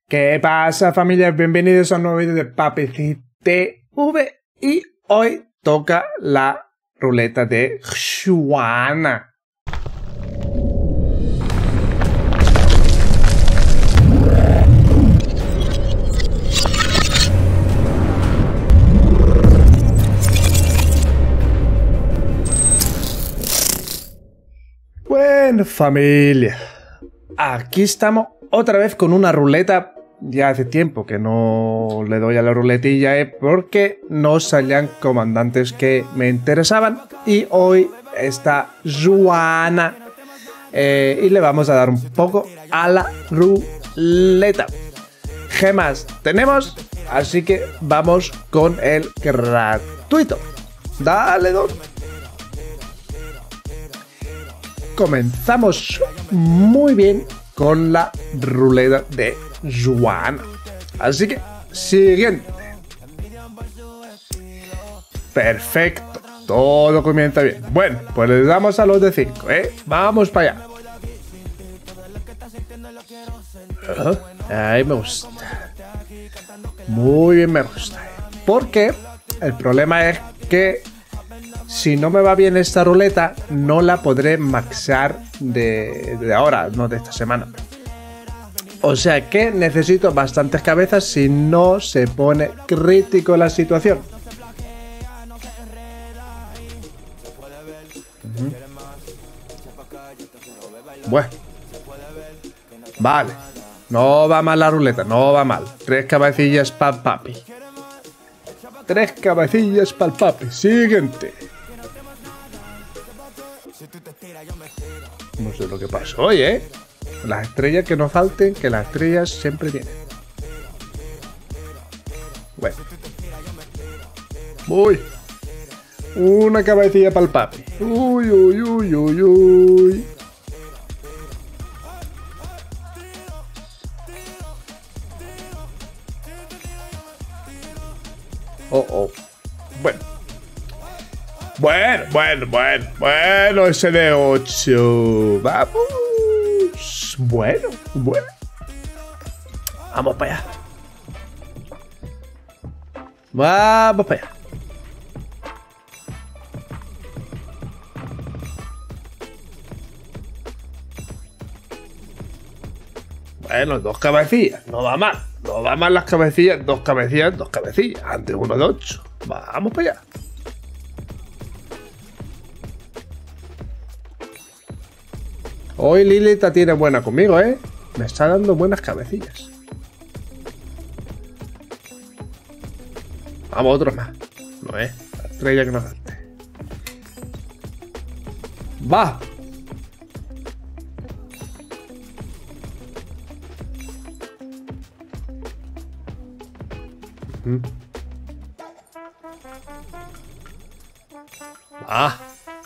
¿Qué pasa, familia? Bienvenidos a un nuevo vídeo de Papeci TV y hoy toca la ruleta de Juana. Bueno, familia, aquí estamos otra vez con una ruleta. Ya hace tiempo que no le doy a la ruletilla, porque no salían comandantes que me interesaban. Y hoy está Juana. Y le vamos a dar un poco a la ruleta. Gemas tenemos, así que vamos con el gratuito. Dale, don. Comenzamos muy bien con la ruleta de Juana. Así que, siguiente. Perfecto. Todo comienza bien. Bueno, pues le damos a los de 5, Vamos para allá. Ahí me gusta. Muy bien me gusta. Porque el problema es que si no me va bien esta ruleta, no la podré maxear de ahora, no de esta semana. O sea que necesito bastantes cabezas si no se pone crítico la situación. Bueno. Vale. No va mal la ruleta, no va mal. 3 cabecillas para papi. 3 cabecillas para el papi. Siguiente. No sé lo que pasó hoy, Las estrellas que no falten, que las estrellas siempre vienen. Bueno. Uy. Una cabecilla para el papi. Uy, uy, uy, uy, uy. Oh. Bueno. Bueno, ese de 8. Vamos. Bueno. Vamos para allá. Vamos para allá. Bueno, 2 cabecillas. No va mal. No va mal las cabecillas. 2 cabecillas, 2 cabecillas. Antes uno de 8. Vamos para allá. Hoy Lilita tiene buena conmigo, Me está dando buenas cabecillas. Vamos, otro más. No es. La estrella que nos falte. ¡Va! ¡Ah!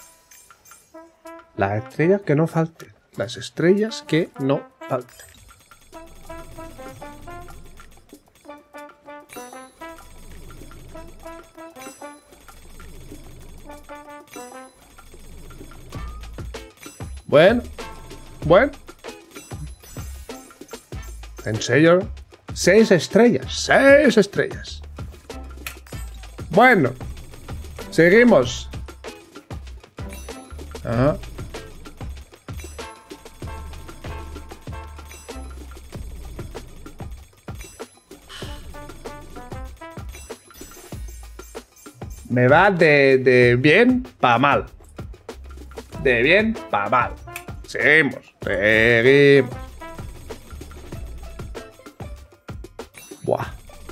Las estrellas que no falten. Las estrellas que no falten. Bueno. En serio, 6 estrellas. 6 estrellas. Bueno. Seguimos. Ajá. Me va de bien para mal. De bien para mal. Seguimos. Buah.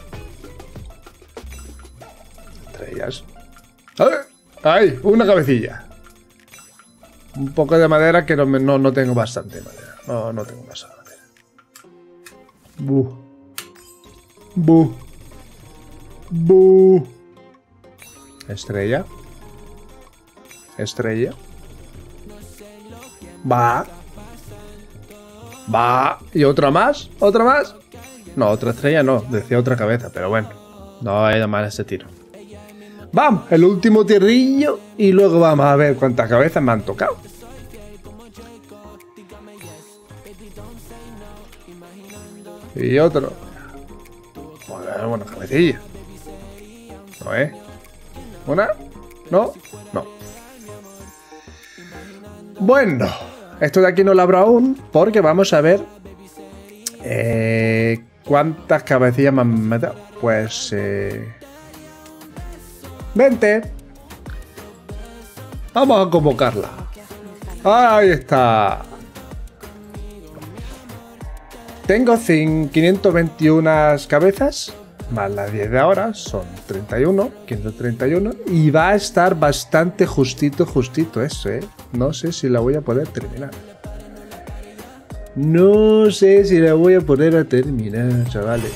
Estrellas. ¡Ay! Una cabecilla. Un poco de madera que no tengo bastante madera. No tengo bastante madera. Bu. Estrella. Va. ¿Y otra más? ¿Otra más? No, otra estrella no. Decía otra cabeza, pero bueno. No hay mal ese tiro. Vamos, el último tirrillo. Y luego vamos a ver cuántas cabezas me han tocado. Y otro. Joder, bueno, cabecilla. ¿No es? ¿Una? ¿No? No. Bueno, esto de aquí no lo abro aún porque vamos a ver cuántas cabecillas me han dado. Pues 20. Vamos a convocarla. Ahí está. Tengo 521 cabezas, más las 10 de ahora, son 31, 531, y va a estar bastante justito eso, ¿eh? No sé si la voy a poder terminar. No sé si la voy a poder terminar, chavales.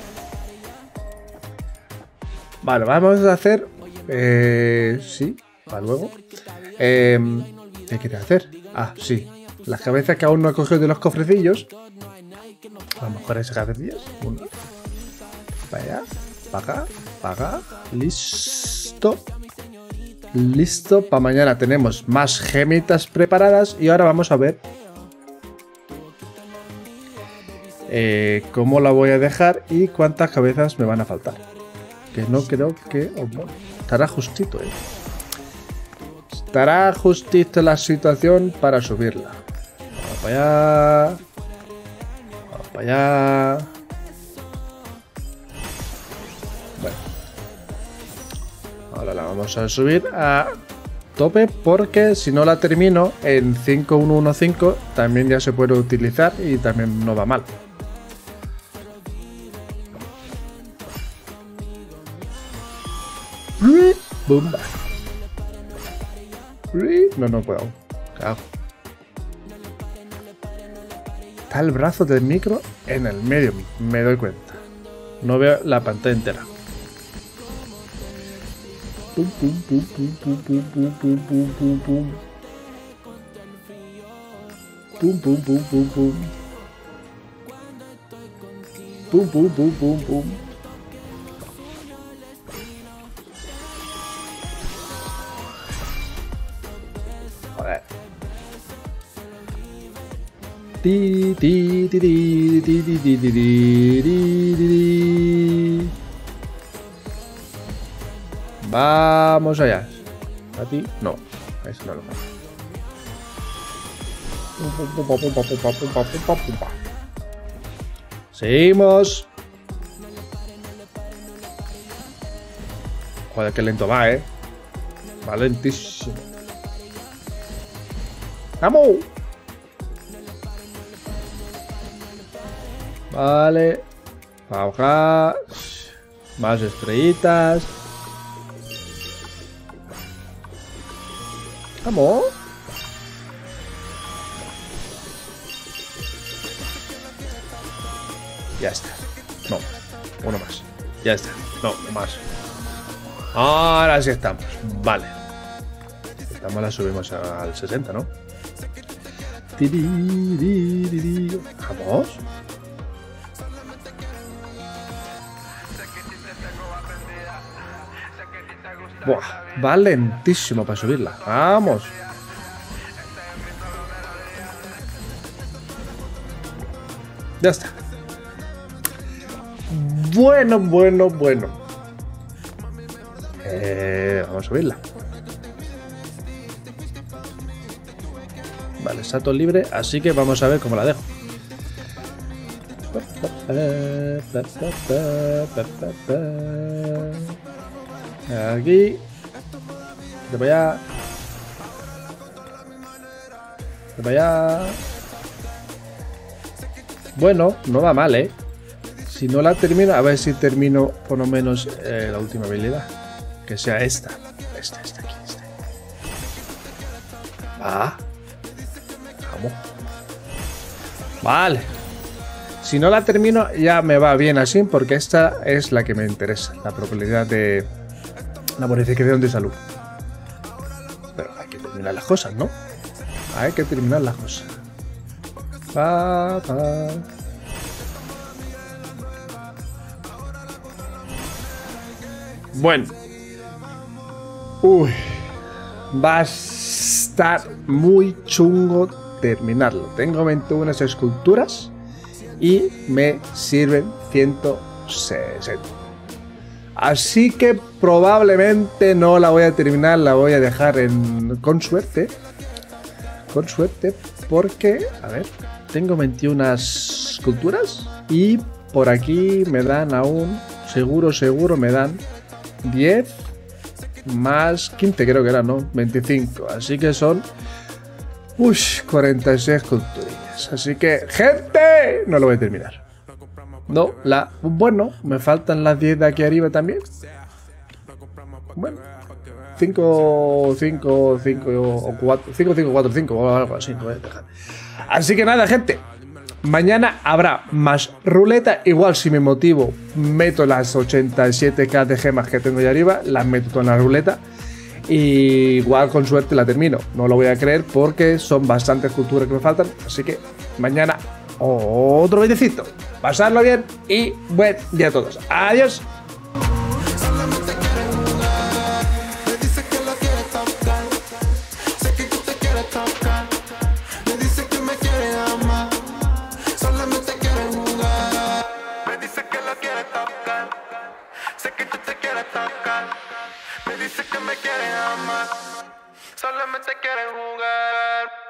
Vale, vamos a hacer... sí, para luego. ¿Qué quería hacer? Ah, sí. Las cabezas que aún no he cogido de los cofrecillos. A lo mejor esas cabecillas. Una. Para allá. Para acá. Para acá. Listo. Listo. Para mañana tenemos más gemitas preparadas. Y ahora vamos a ver cómo la voy a dejar y cuántas cabezas me van a faltar. Que no creo que... Oh, bueno, estará justito, ¿eh? Estará justito la situación para subirla. Vamos para allá. Vamos para allá. Bueno. Ahora la vamos a subir a tope porque si no la termino en 5115 también ya se puede utilizar y también no va mal. Bumba. No puedo. Cago. Está el brazo del micro en el medio, me doy cuenta. No veo la pantalla entera. Pum, pum, pum, pum, pum, pum, pum, pum, pum, pum, pum. Pum, pum, pum, pum, pum. Pum, pum, pum, pum, pum. Joder. Ti, ti, ti, ti, ti, ti, ti, ti, ti. Vamos allá. ¿A ti? No. Eso no lo hago. Seguimos. Joder, qué lento va, Va lentísimo. ¡Vamos! Vale. Baja. Más estrellitas. Vamos. Ya está. No. Uno más. Ya está. No, más. Ahora sí estamos. Vale. Estamos, la subimos al 60, ¿no? Vamos. Buah, va lentísimo para subirla. Vamos. Ya está. Bueno. Vamos a subirla. Vale, está todo libre, así que vamos a ver cómo la dejo. Aquí. De para allá. De para allá. Bueno, no va mal, Si no la termino, a ver si termino por lo menos la última habilidad. Que sea esta. Esta aquí. Vamos. Vale. Si no la termino, ya me va bien así, porque esta es la que me interesa. La probabilidad de la bonificación de salud. Pero hay que terminar las cosas, ¿no? Hay que terminar las cosas. Bueno. Uy. Va a estar muy chungo terminarlo. Tengo 21 esculturas y me sirven 160. Así que probablemente no la voy a terminar, la voy a dejar con suerte. Con suerte, porque, a ver, tengo 21 culturas y por aquí me dan aún, seguro me dan 10 más 15, creo que era, ¿no? 25. Así que son 46 culturillas. Así que, gente, no lo voy a terminar. No, bueno, me faltan las 10 de aquí arriba también. Bueno, 5 o 4, 5, 5, 4, 5 o algo así. No voy a dejar. Así que nada, gente. Mañana habrá más ruleta. Igual si me motivo, meto las 87k de gemas que tengo ahí arriba. Las meto todas en la ruleta. Y igual con suerte la termino. No lo voy a creer porque son bastantes culturas que me faltan. Así que mañana otro bailecito. Pasarlo bien y buen día a todos. Adiós. Sé que tú te quieres tocar, me dice que me quieres amar, solamente quieren jugar.